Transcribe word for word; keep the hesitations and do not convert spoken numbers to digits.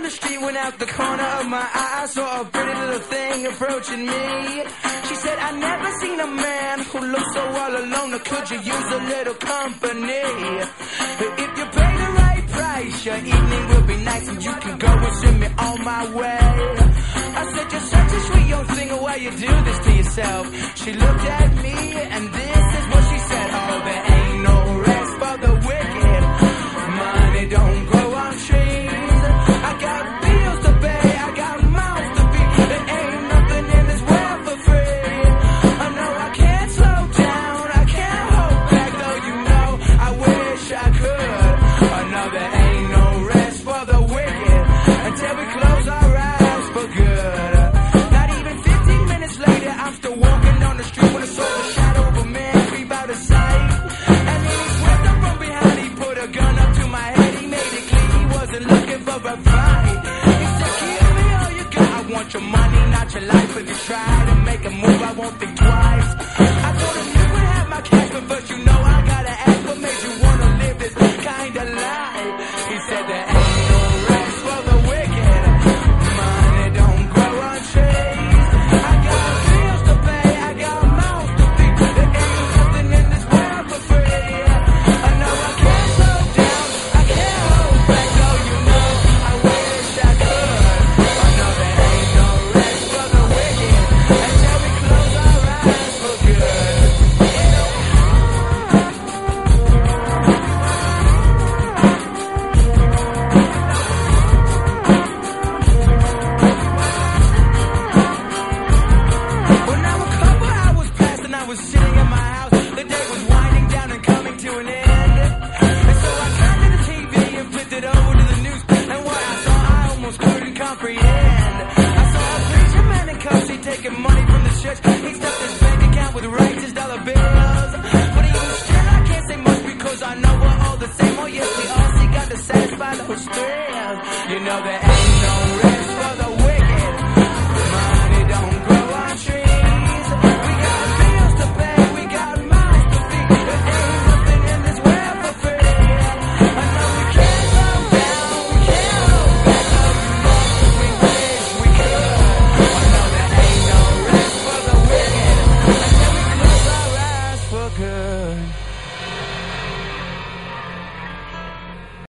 the street when out the corner of my eye I saw a pretty little thing approaching me. She said, I never seen a man who looks so all alone, or could you use a little company? If you pay the right price, your evening will be nice and you can go and send me on my way. I said, you're such a sweet young thing, why you do this to yourself? She looked at me and this is what she said. Oh, there ain't no rest for the wicked. Money don't grow on trees. I got bills to pay, I got mouths to feed. There ain't nothing in this world for free. I know I can't slow down, I can't hold back, though you know I wish I could. I know there ain't no rest for the wicked until we close our eyes for good. Not even fifteen minutes later, I'm still walking down the street when I saw the shadow of a man creep out of sight. And then he swept up from behind, he put a gun up to my head, he made it clear he wasn't looking for a fight. He said, give me all you got, I want your money, not your life. If you try to make a move, I won't think twice. I told him you could have my cash, but first you know I gotta ask, what made you wanna live this kind of life? He said there ain't no rest for the wicked. Money don't grow on trees. I got bills to pay, I got mouths to feed. There ain't nothing in this world for free. I know I can't slow down, I can't hold back, though you know I wish I could. I know there ain't no rest for the wicked until we close our eyes for good. Well, now a couple hours passed and I was sitting in my house. The day was winding down and coming to an end. And so I turned to the T V and flipped it over to the news. And what I saw, I almost couldn't comprehend. I saw a preacher man in cuffs, he taking money from the church. He stuffed his bank account with righteous dollar bills. But even still, I can't say much because I know we're all the same. Oh yes, we all seek out to satisfy those thrills. You know there ain't no rest for the wicked.